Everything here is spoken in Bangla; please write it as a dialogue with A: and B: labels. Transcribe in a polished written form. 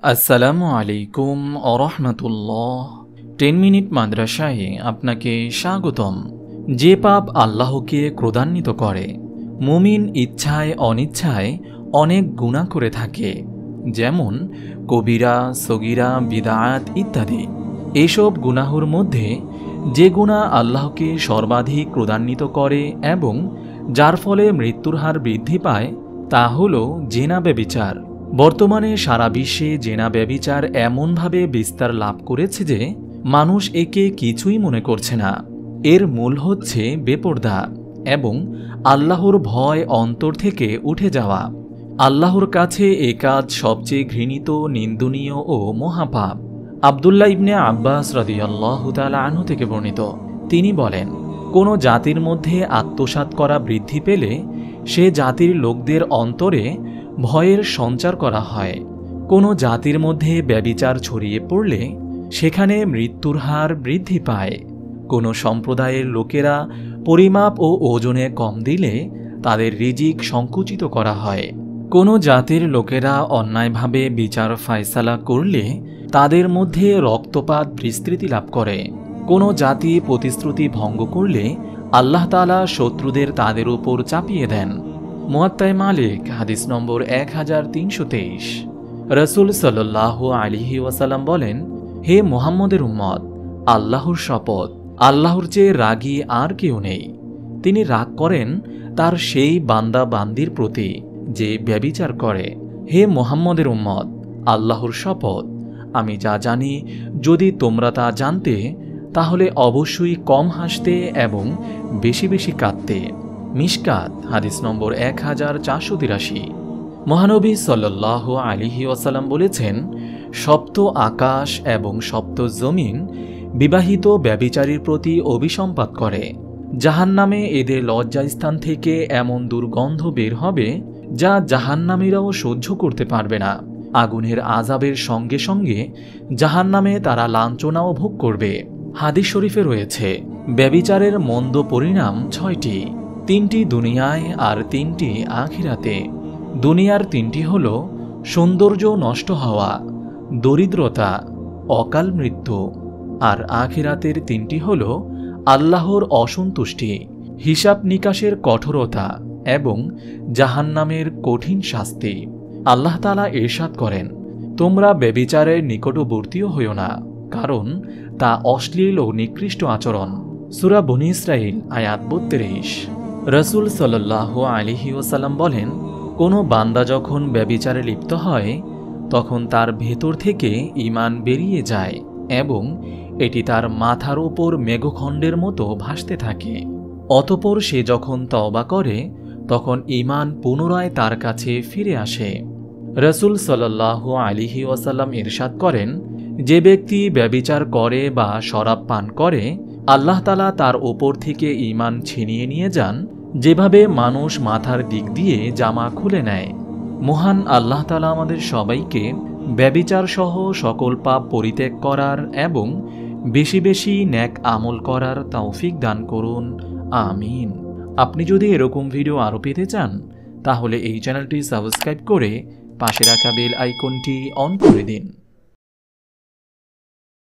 A: আসসালামু আলাইকুম ওরহমতুল্লাহ। 10 মিনিট মাদ্রাসায় আপনাকে স্বাগতম। যে পাপ আল্লাহকে ক্রোধান্বিত করে, মুমিন ইচ্ছায় অনিচ্ছায় অনেক গুনাহ করে থাকে, যেমন কবিরা, সগীরা, বিদআত ইত্যাদি। এসব গুনাহর মধ্যে যে গুনাহ আল্লাহকে সর্বাধিক ক্রোধান্বিত করে এবং যার ফলে মৃত্যুর হার বৃদ্ধি পায় তা হল জিনা ব্যভিচার। বর্তমানে সারা বিশ্বে জিনা ব্যভিচার এমনভাবে বিস্তার লাভ করেছে যে মানুষ একে কিছুই মনে করছে না। এর মূল হচ্ছে বেপরদা এবং আল্লাহর ভয় অন্তর থেকে উঠে যাওয়া। আল্লাহর কাছে এ কাজ সবচেয়ে ঘৃণিত, নিন্দনীয় ও মহাপাপ। আব্দুল্লাহ ইবনে আব্বাস রাদিয়াল্লাহু তাআলা আনহু থেকে বর্ণিত, তিনি বলেন, কোনো জাতির মধ্যে আত্মসাৎ করা বৃদ্ধি পেলে সে জাতির লোকদের অন্তরে ভয়ের সঞ্চার করা হয়। কোনো জাতির মধ্যে ব্যভিচার ছড়িয়ে পড়লে সেখানে মৃত্যুর হার বৃদ্ধি পায়। কোনো সম্প্রদায়ের লোকেরা পরিমাপ ও ওজনে কম দিলে তাদের রিজিক সংকুচিত করা হয়। কোনো জাতির লোকেরা অন্যায়ভাবে বিচার ফায়সালা করলে তাদের মধ্যে রক্তপাত বিস্তৃতি লাভ করে। কোনো জাতি প্রতিশ্রুতি ভঙ্গ করলে আল্লাহ তাআলা শত্রুদের তাদের উপর চাপিয়ে দেন। মুয়াত্তায়ে মালিক হাদিস নম্বর 1323। রাসূল সাল্লাল্লাহু আলাইহি ওয়াসাল্লাম বলেন, হে মুহাম্মদের উম্মত, আল্লাহর শপথ, আল্লাহর চেয়ে রাগী আর কেউ নেই। তিনি রাগ করেন তার সেই বান্দা বান্দির প্রতি যে ব্যভিচার করে। হে মুহাম্মদের উম্মত, আল্লাহর শপথ, আমি যা জানি যদি তোমরা তা জানতে তাহলে অবশ্যই কম হাসতে এবং বেশি বেশি কাঁদতে। মিশকাত হাদিস নম্বর 1483। মহানবী সাল্লাল্লাহু আলাইহি ওয়াসাল্লাম বলেছেন, সপ্ত আকাশ এবং সপ্ত জমিন বিবাহিত ব্যভিচারীর প্রতি অভিসম্পাত করে। জাহান্নামে এদের লজ্জাস্থান থেকে এমন দুর্গন্ধ বের হবে যা জাহান্নামীরাও সহ্য করতে পারবে না। আগুনের আযাবের সঙ্গে সঙ্গে জাহান্নামে তারা লাঞ্ছনাও ভোগ করবে। হাদিস শরীফে রয়েছে, ব্যভিচারের মন্দ পরিণাম 6টি, 3টি দুনিয়ায় আর 3টি আখিরাতে। দুনিয়ার 3টি হল সৌন্দর্য নষ্ট হওয়া, দরিদ্রতা, অকাল মৃত্যু, আর আখিরাতের 3টি হল আল্লাহর অসন্তুষ্টি, হিসাব নিকাশের কঠোরতা এবং জাহান্নামের কঠিন শাস্তি। আল্লাহ তাআলা ইরশাদ করেন, তোমরা ব্যভিচারের নিকটবর্তীও হইও না, কারণ তা অশ্লীল ও নিকৃষ্ট আচরণ। সূরা বনী ইসরাঈল আয়াত 32। রাসূল সাল্লাল্লাহু আলাইহি ওয়াসাল্লাম বলেন, কোনো বান্দা যখন ব্যভিচারে লিপ্ত হয় তখন তার ভেতর থেকে ঈমান বেরিয়ে যায় এবং এটি তার মাথার উপর মেঘখণ্ডের মতো ভাসতে থাকে। অতঃপর সে যখন তওবা করে তখন ঈমান পুনরায় তার কাছে ফিরে আসে। রাসূল সাল্লাল্লাহু আলাইহি ওয়াসাল্লাম ইরশাদ করেন, যে ব্যক্তি ব্যভিচার করে বা শরাব পান করে আল্লাহ তাআলা তার ওপর থেকে ঈমান ছিনিয়ে নিয়ে যান, যেভাবে মানুষ মাথার দিক দিয়ে জামা খুলে নেয়। মহান আল্লাহ তাআলা আমাদের সবাইকে ব্যভিচার সহ সকল পাপ পরিত্যাগ করার এবং বেশি বেশি নেক আমল করার তৌফিক দান করুন, আমিন। আপনি যদি এরকম ভিডিও আরও পেতে চান তাহলে এই চ্যানেলটি সাবস্ক্রাইব করে পাশে রাখা বেল আইকনটি অন করে দিন।